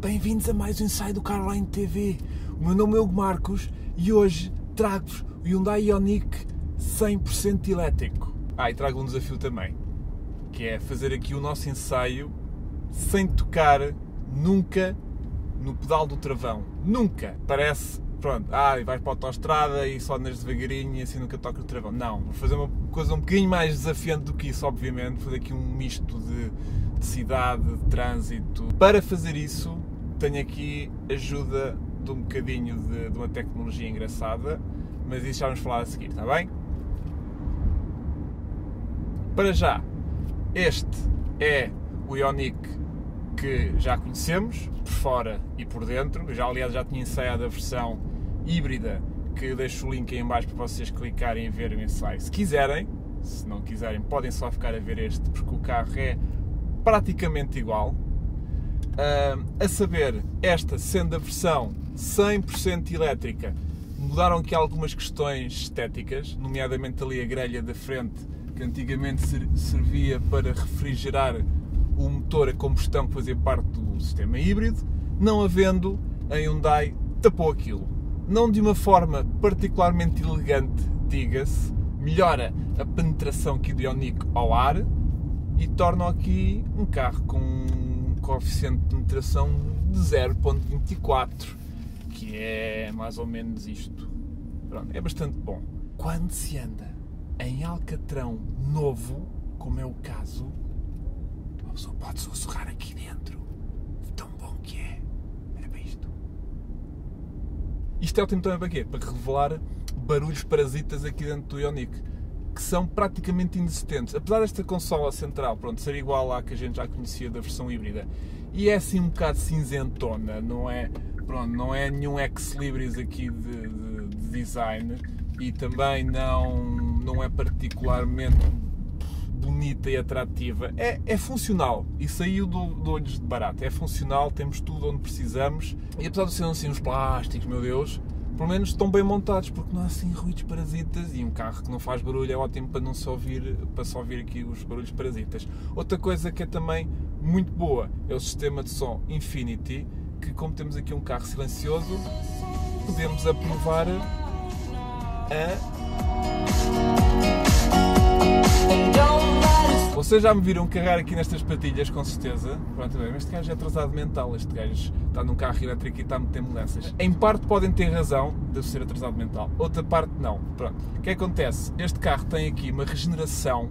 Bem-vindos a mais um ensaio do Carline TV. O meu nome é Hugo Marcos e hoje trago-vos o Hyundai Ioniq 100% elétrico. E trago um desafio também, que é fazer aqui o nosso ensaio sem tocar nunca no pedal do travão. Nunca! Parece, pronto, vais para a autoestrada e só andas devagarinho e assim nunca toca o travão. Não, vou fazer uma coisa um bocadinho mais desafiante do que isso, obviamente. Vou fazer aqui um misto de cidade, de trânsito. Para fazer isso, tenho aqui ajuda de um bocadinho de uma tecnologia engraçada, mas isso já vamos falar a seguir, está bem? Para já, este é o Ioniq que já conhecemos, por fora e por dentro. Eu aliás, já tinha ensaiado a versão híbrida, que deixo o link aí em baixo para vocês clicarem e verem o ensaio. Se quiserem, se não quiserem, podem só ficar a ver este, porque o carro é praticamente igual. A saber, esta sendo a versão 100% elétrica, mudaram aqui algumas questões estéticas, nomeadamente ali a grelha da frente, que antigamente servia para refrigerar o motor a combustão que fazia parte do sistema híbrido. Não havendo, a Hyundai tapou aquilo. Não de uma forma particularmente elegante, diga-se, melhora a penetração aqui do Ioniq ao ar e torna aqui um carro com um coeficiente de penetração de 0.24, que é mais ou menos isto. Pronto, é bastante bom. Quando se anda em alcatrão novo, como é o caso, a pessoa pode sussurrar aqui dentro. Tão bom que é. Olha para isto. Isto é ótimo também para quê? Para revelar barulhos parasitas aqui dentro do Ioniq, que são praticamente inexistentes. Apesar desta consola central, pronto, ser igual à que a gente já conhecia da versão híbrida, e é assim um bocado cinzentona, não é, pronto, não é nenhum ex-libris aqui de design, e também não é particularmente bonita e atrativa. É funcional e saiu do olhos de barato. É funcional, temos tudo onde precisamos, e apesar de serem assim uns plásticos, meu Deus, pelo menos estão bem montados, porque não há assim ruídos parasitas, e um carro que não faz barulho é ótimo para não só ouvir, para só ouvir aqui os barulhos parasitas. Outra coisa que é também muito boa é o sistema de som Infinity, que, como temos aqui um carro silencioso, podemos aprovar Vocês já me viram carregar aqui nestas patilhas, com certeza. Pronto, bem, este gajo é atrasado mental. Este gajo está num carro elétrico e está a meter mudanças. Em parte podem ter razão de ser atrasado mental, outra parte não. Pronto. O que acontece? Este carro tem aqui uma regeneração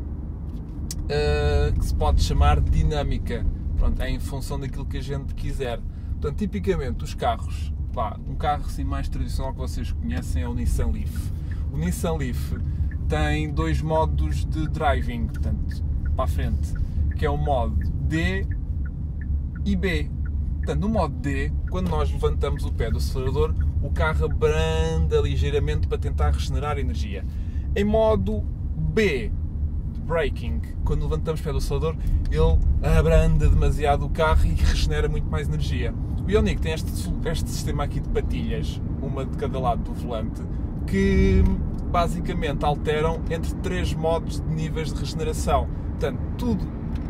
que se pode chamar dinâmica. Pronto, é em função daquilo que a gente quiser. Portanto, tipicamente os carros, um carro assim mais tradicional que vocês conhecem é o Nissan Leaf. O Nissan Leaf tem dois modos de driving, portanto, para a frente, que é o modo D e B. Portanto, no modo D, quando nós levantamos o pé do acelerador, o carro abranda ligeiramente para tentar regenerar energia. Em modo B, de braking, quando levantamos o pé do acelerador, ele abranda demasiado o carro e regenera muito mais energia. O Ioniq tem este sistema aqui de patilhas, uma de cada lado do volante, que basicamente alteram entre 3 modos de níveis de regeneração. Portanto, tudo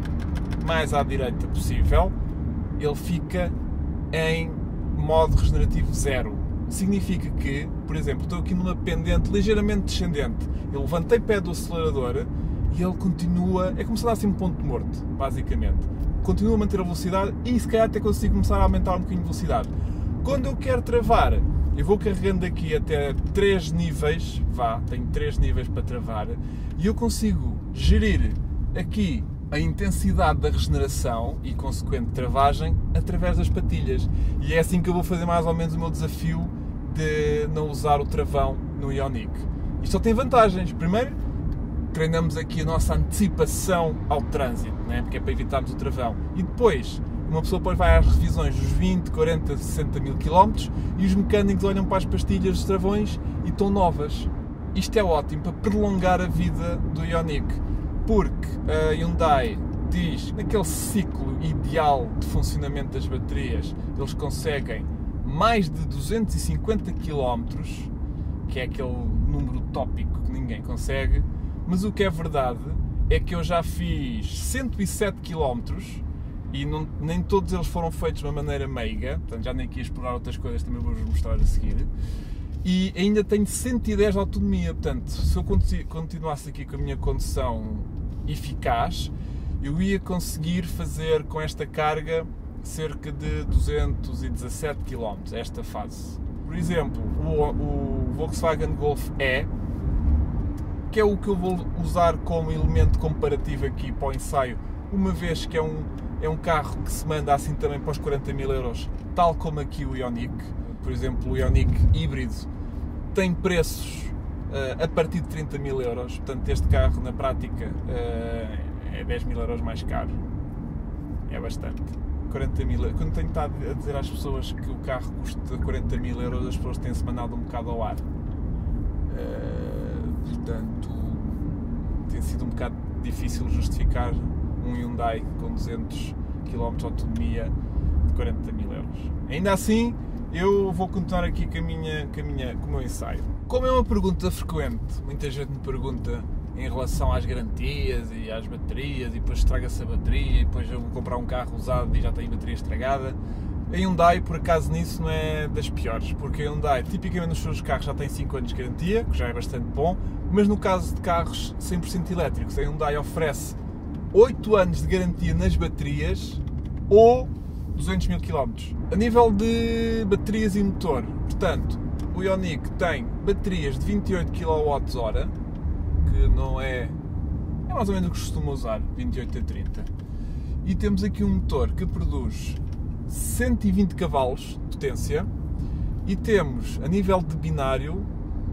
mais à direita possível, ele fica em modo regenerativo 0. Significa que, por exemplo, estou aqui numa pendente ligeiramente descendente, eu levantei o pé do acelerador e ele continua, é como se fosse um ponto morto, basicamente. Continua a manter a velocidade e se calhar até consigo começar a aumentar um bocadinho de velocidade. Quando eu quero travar, eu vou carregando aqui até 3 níveis, tenho 3 níveis para travar, e eu consigo gerir aqui a intensidade da regeneração e consequente travagem através das patilhas. E é assim que eu vou fazer mais ou menos o meu desafio de não usar o travão no Ioniq. Isto só tem vantagens. Primeiro, treinamos aqui a nossa antecipação ao trânsito, né? Porque é para evitarmos o travão. E depois, uma pessoa depois vai às revisões dos 20, 40, 60 mil km e os mecânicos olham para as pastilhas dos travões e estão novas. Isto é ótimo para prolongar a vida do Ioniq, porque a Hyundai diz que naquele ciclo ideal de funcionamento das baterias eles conseguem mais de 250 km, que é aquele número tópico que ninguém consegue, mas o que é verdade é que eu já fiz 107 km e nem todos eles foram feitos de uma maneira meiga, portanto já nem aqui explorar outras coisas, também vou-vos mostrar a seguir. E ainda tenho 110 de autonomia, portanto, se eu continuasse aqui com a minha condução eficaz, eu ia conseguir fazer com esta carga cerca de 217 km, esta fase. Por exemplo, o Volkswagen Golf E, que é o que eu vou usar como elemento comparativo aqui para o ensaio, uma vez que é um carro que se manda assim também para os 40 mil euros, tal como aqui o Ioniq. Por exemplo, o Ioniq híbrido tem preços a partir de 30 mil euros, portanto este carro na prática é 10 mil euros mais caro, é bastante. 40 mil, quando tenho estado a dizer às pessoas que o carro custa 40 mil euros, as pessoas têm-se mandado um bocado ao ar, portanto tem sido um bocado difícil justificar um Hyundai com 200 km de autonomia de 40 mil euros. Ainda assim, eu vou continuar aqui com o meu ensaio. Como é uma pergunta frequente, muita gente me pergunta em relação às garantias e às baterias, e depois estraga-se a bateria, e depois eu vou comprar um carro usado e já tem bateria estragada. A Hyundai, por acaso, nisso não é das piores, porque a Hyundai, tipicamente nos seus carros já tem 5 anos de garantia, que já é bastante bom, mas no caso de carros 100% elétricos, a Hyundai oferece 8 anos de garantia nas baterias ou 200 mil km. A nível de baterias e motor, portanto, o Ioniq tem baterias de 28 kWh, que não é mais ou menos o que costuma usar, 28 a 30. E temos aqui um motor que produz 120 cavalos de potência e temos, a nível de binário,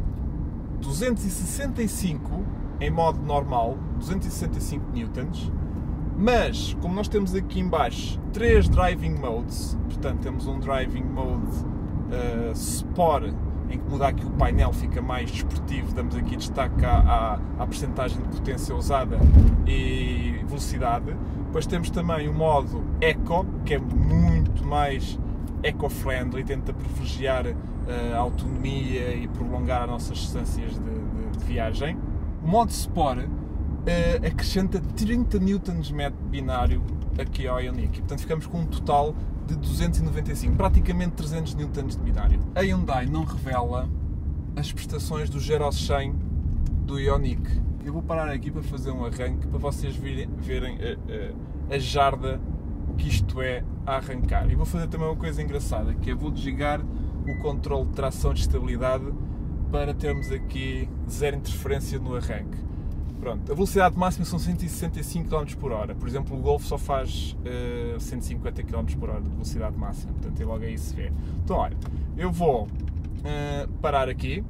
265 em modo normal, 265 newtons, mas como nós temos aqui em baixo 3 driving modes, portanto temos um driving mode Sport, em que mudar aqui o painel fica mais desportivo, damos aqui destaque à percentagem de potência usada e velocidade. Depois temos também o modo Eco, que é muito mais eco-friendly, tenta privilegiar a autonomia e prolongar as nossas distâncias de viagem. O modo Sport acrescenta 30 Nm binário aqui ao Ioniq, portanto ficamos com um total de 295, praticamente 300 Nm de binário. A Hyundai não revela as prestações do 0 ao 100 do Ioniq. Eu vou parar aqui para fazer um arranque para vocês verem a jarda que isto é a arrancar. E vou fazer também uma coisa engraçada, que é vou desligar o controle de tração de estabilidade para termos aqui zero interferência no arranque. Pronto, a velocidade máxima são 165 km por hora. Por exemplo, o Golf só faz 150 km por hora de velocidade máxima. Portanto, logo aí se vê. Então, olha, eu vou parar aqui.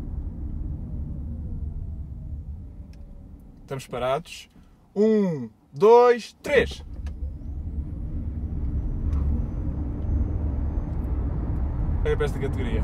Estamos parados. 1, 2, 3. Olha para esta categoria.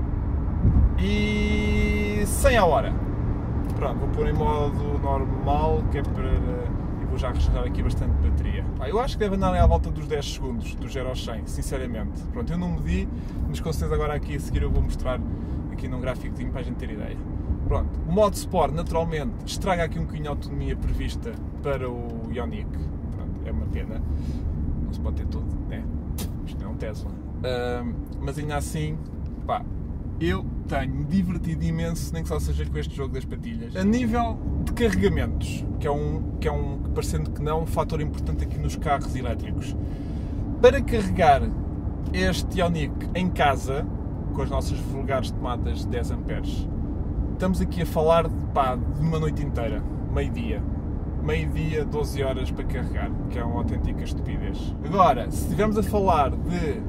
E 100 a hora. Pronto, vou pôr em modo normal, que é para... e vou já recarregar aqui bastante bateria. Eu acho que deve andar à volta dos 10 segundos, do 0 ao 100, sinceramente. Pronto, eu não medi, mas com certeza agora aqui a seguir eu vou mostrar aqui num gráficozinho para a gente ter ideia. Pronto, o modo Sport, naturalmente, estraga aqui um bocadinho a autonomia prevista para o Ioniq. Pronto, é uma pena. Não se pode ter tudo, né? Isto não é um Tesla. Mas ainda assim, pá, eu tenho-me divertido imenso, nem que só seja com este jogo das patilhas. A nível de carregamentos, que é parecendo que não, um fator importante aqui nos carros elétricos. Para carregar este Ioniq em casa, com as nossas vulgares tomadas de 10 amperes, estamos aqui a falar de uma noite inteira, meio-dia. Meio-dia, 12 horas para carregar, que é uma autêntica estupidez. Agora, se estivermos a falar de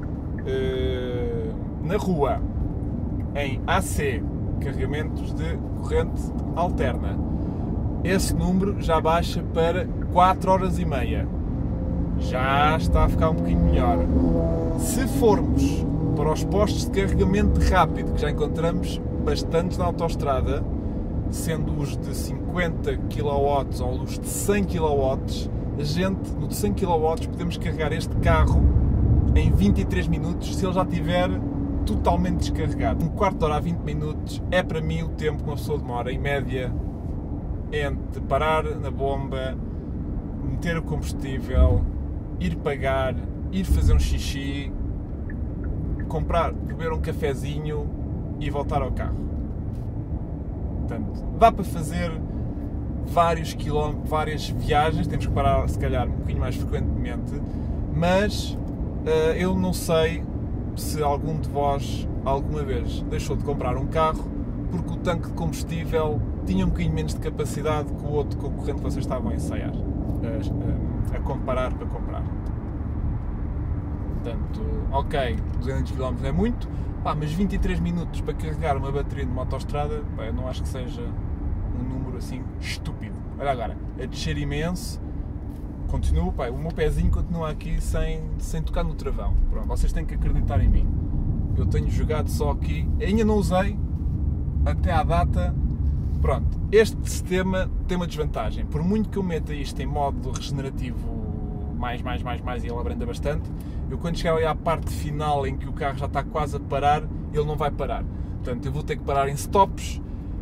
na rua, em AC, carregamentos de corrente alterna, esse número já baixa para 4 horas e meia. Já está a ficar um bocadinho melhor. Se formos para os postos de carregamento rápido, que já encontramos bastantes na autoestrada, sendo os de 50 kW ou os de 100 kW, a gente, no de 100 kW, podemos carregar este carro em 23 minutos, se ele já tiver totalmente descarregado. Um quarto de hora a 20 minutos é para mim o tempo que uma pessoa demora, em média, entre parar na bomba, meter o combustível ir pagar, ir fazer um xixi, beber um cafezinho e voltar ao carro. Portanto, dá para fazer vários quilómetros, várias viagens, temos que parar se calhar um bocadinho mais frequentemente, mas eu não sei se algum de vós alguma vez deixou de comprar um carro porque o tanque de combustível tinha um bocadinho menos de capacidade que o outro concorrente que vocês estavam a ensaiar, a comparar para comprar. Portanto, ok, 200 km é muito, mas 23 minutos para carregar uma bateria numa autoestrada, eu não acho que seja um número assim estúpido. Olha agora, a descer imenso, continuo, o meu pezinho continua aqui sem tocar no travão. Pronto, vocês têm que acreditar em mim. Eu tenho jogado só aqui, ainda não usei, até à data. Pronto, este sistema tem uma desvantagem. Por muito que eu meta isto em modo regenerativo mais e ele abranda bastante, eu quando chegar ali à parte final em que o carro já está quase a parar, ele não vai parar. Portanto, eu vou ter que parar em stops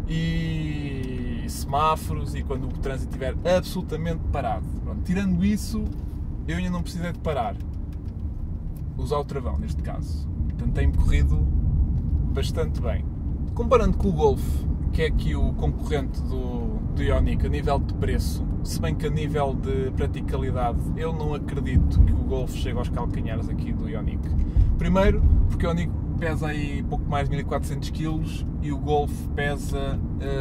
e semáforos e quando o trânsito estiver absolutamente parado. Pronto, tirando isso, eu ainda não precisei de parar. Usar o travão, neste caso. Portanto, tem-me corrido bastante bem. Comparando com o Golf, que é aqui o concorrente do Ioniq a nível de preço, se bem que a nível de praticalidade eu não acredito que o Golf chegue aos calcanhares aqui do Ioniq. Primeiro, porque o Ioniq pesa aí pouco mais de 1400 kg e o Golf pesa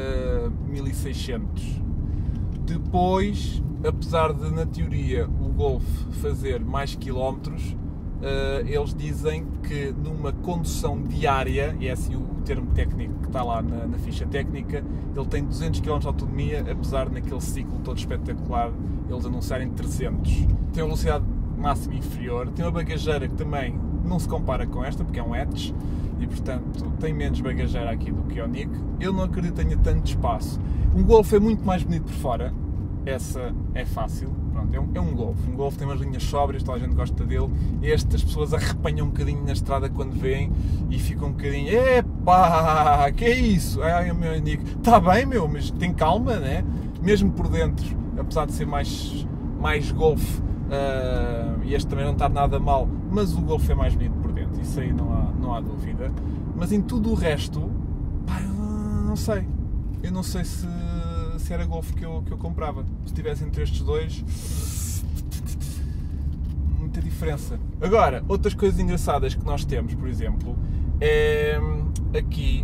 1600. Depois, apesar de na teoria o Golf fazer mais quilómetros, eles dizem que numa condução diária, e é assim o termo técnico que está lá na ficha técnica, ele tem 200 km de autonomia, apesar de naquele ciclo todo espetacular eles anunciarem 300. Tem uma velocidade máxima inferior, tem uma bagageira que também não se compara com esta, porque é um hatch, e portanto tem menos bagageira aqui do que o Ioniq. Eu não acredito que tenha tanto espaço. Um Golf é muito mais bonito por fora, essa é fácil. Pronto, é um Golf. Um Golf tem umas linhas sóbrias, toda a gente gosta dele. Estas pessoas arrepanham um bocadinho na estrada quando veem e ficam um bocadinho: epá, que é isso? Ai, meu Ioniq, está bem, meu, mas tem calma, né? Mesmo por dentro, apesar de ser mais Golf, e este também não está nada mal, mas o Golf é mais bonito por dentro, isso aí não há dúvida. Mas em tudo o resto, eu não sei. Eu não sei se era Golf que eu comprava. Se tivesse entre estes dois, muita diferença. Agora, outras coisas engraçadas que nós temos, por exemplo, é aqui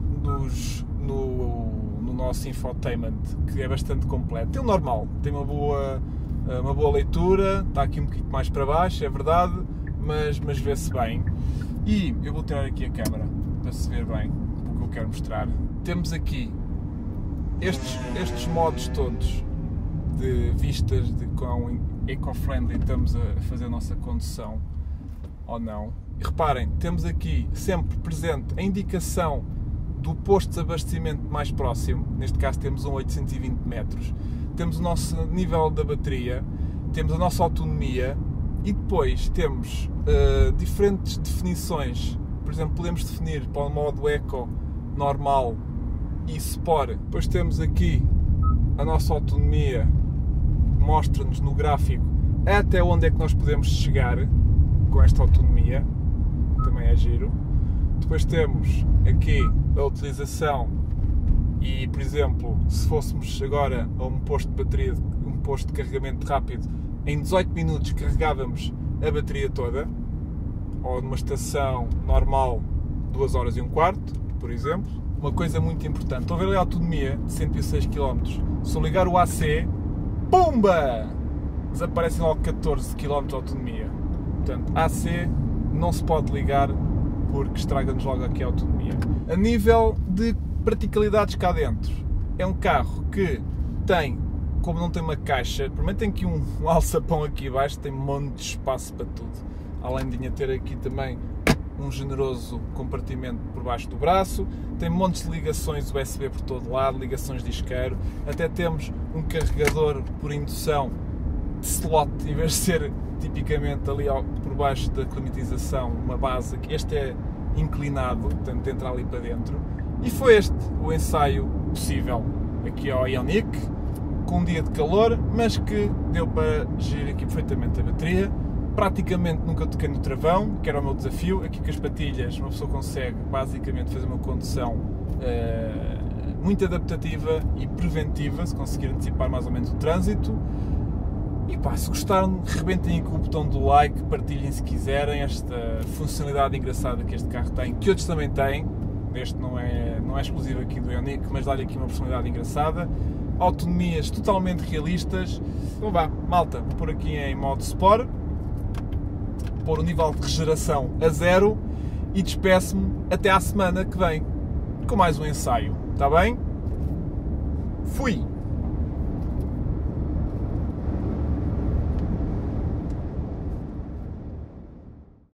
no nosso infotainment, que é bastante completo. Tem o normal, tem uma boa leitura, está aqui um bocadinho mais para baixo, é verdade, mas vê-se bem. E eu vou tirar aqui a câmera para se ver bem o que eu quero mostrar. Temos aqui estes modos todos de vistas de quão eco-friendly estamos a fazer a nossa condução ou não. E reparem, temos aqui sempre presente a indicação do posto de abastecimento mais próximo, neste caso temos um 820 metros, temos o nosso nível da bateria, temos a nossa autonomia e depois temos diferentes definições. Por exemplo, podemos definir para o modo Eco, normal e Sport. Depois temos aqui a nossa autonomia, mostra-nos no gráfico até onde é que nós podemos chegar com esta autonomia, também é giro. Depois temos aqui a utilização e, por exemplo, se fôssemos agora a um posto de bateria, um posto de carregamento rápido, em 18 minutos carregávamos a bateria toda, ou numa estação normal 2 horas e um quarto, por exemplo. Uma coisa muito importante, estão a ver ali a autonomia de 106 km, se eu ligar o AC, pumba! Desaparecem logo 14 km de autonomia. Portanto, AC não se pode ligar porque estraga-nos logo aqui a autonomia. A nível de praticalidades cá dentro, é um carro que tem, como não tem uma caixa, primeiro tem aqui um alçapão aqui abaixo, tem um monte de espaço para tudo. Além de ter aqui também um generoso compartimento por baixo do braço, tem montes de ligações USB por todo lado, ligações de isqueiro, até temos um carregador por indução de slot, em vez de ser tipicamente ali por baixo da climatização, uma base, este é inclinado, portanto entra ali para dentro. E foi este o ensaio possível aqui ao Ioniq, com um dia de calor, mas que deu para gerir aqui perfeitamente a bateria. Praticamente nunca toquei no travão, que era o meu desafio. Aqui com as patilhas uma pessoa consegue basicamente fazer uma condução muito adaptativa e preventiva, se conseguir antecipar mais ou menos o trânsito. E pá, se gostaram, rebentem com o botão do like, partilhem se quiserem esta funcionalidade engraçada que este carro tem, que outros também têm. Este não é exclusivo aqui do Ioniq, mas dá-lhe aqui uma personalidade engraçada. Autonomias totalmente realistas. Então vá, malta, vou pôr aqui em modo Sport, pôr o nível de regeneração a 0 e despeço-me até à semana que vem com mais um ensaio, está bem? Fui!